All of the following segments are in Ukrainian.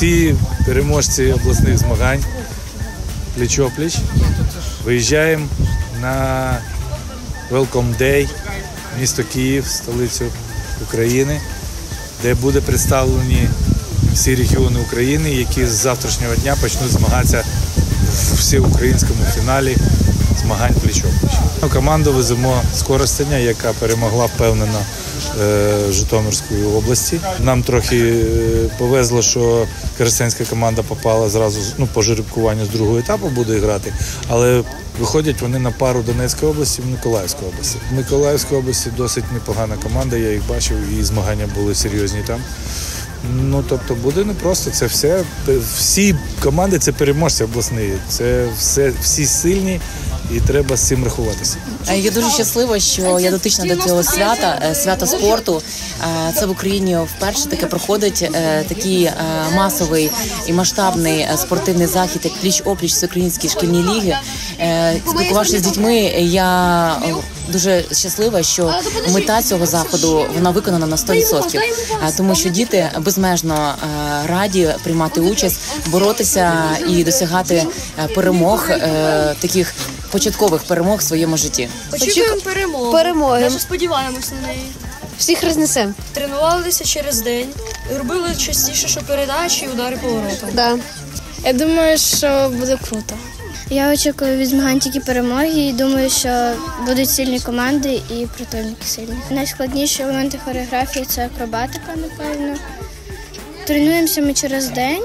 всі переможці обласних змагань пліч-опліч виїжджаємо на Welcome Day в місто Київ, столицю України, де буде представлені всі регіони України, які з завтрашнього дня почнуть змагатися в всеукраїнському фіналі змагань пліч-опліч. Команду веземо з Коростеня, яка перемогла впевнено в Житомирській області. Нам трохи повезло, що коростенська команда попала зразу по жеребкуванню з другого етапу, буде грати, але виходять вони на пару Донецької області і Миколаївської області. В Миколаївській області досить непогана команда, я їх бачив, і змагання були серйозні там. Тобто буде непросто, це все, всі команди це переможці обласні, це всі сильні і треба з цим рахуватися. Я дуже щаслива, що я дотична до цього свята спорту. Це в Україні вперше таке проходить, такий масовий і масштабний спортивний захід, як пліч-опліч всеукраїнській шкільній ліги. Спілкувавшись з дітьми, я дуже щаслива, що мета цього заходу вона виконана на 100%, тому що діти безмежно раді приймати участь, боротися і досягати перемог, таких початкових перемог в своєму житті. Очікуємо перемоги. Дуже сподіваємось на неї. Всіх рознесемо. Тренувалися через день, робили частіше передачі і удари поворотом. Да. Я думаю, що буде круто. Я очікую від змагань тільки перемоги і думаю, що будуть сильні команди і противники сильні. Найскладніші елементи хореографії – це акробатика, напевно. Тренуємося ми через день,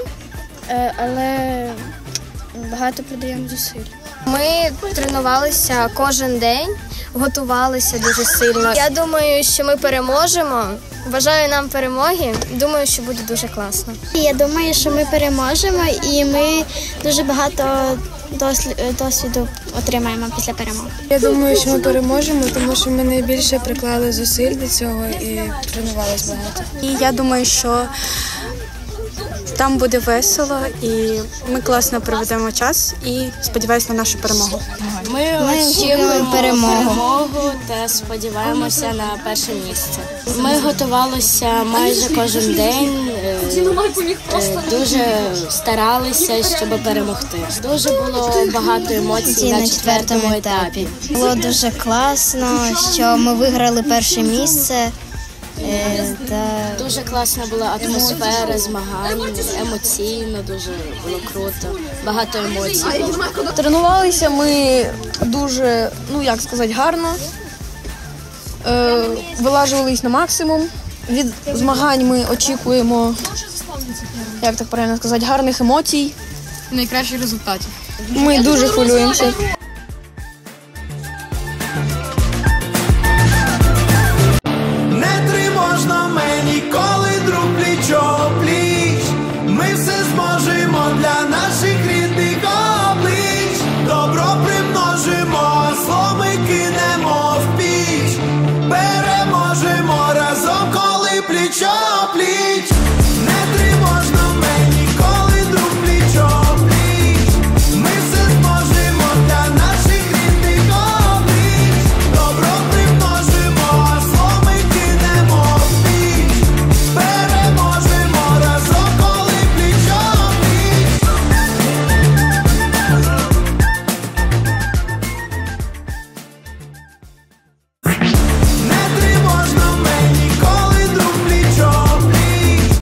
але багато придаємо зусиль. Ми тренувалися кожен день, готувалися дуже сильно. Я думаю, що ми переможемо. Бажаю нам перемоги. Думаю, що буде дуже класно. Я думаю, що ми переможемо і ми дуже багато досвіду отримаємо після перемоги. Я думаю, що ми переможемо, тому що ми найбільше приклали зусиль до цього і тренувалися багато. І я думаю, що там буде весело і ми класно проведемо час і сподіваюся на нашу перемогу. Ми очікуємо перемогу та сподіваємося на перше місце. Ми готувалися майже кожен день, дуже старалися, щоб перемогти. Дуже було багато емоцій на четвертому етапі. Було дуже класно, що ми виграли перше місце. Дуже класна була атмосфера змагань, емоційно, дуже було круто, багато емоцій. Тренувалися ми дуже, гарно, вилажувались на максимум. Від змагань ми очікуємо, гарних емоцій. Найкращих результатів. Ми дуже хвилюємося.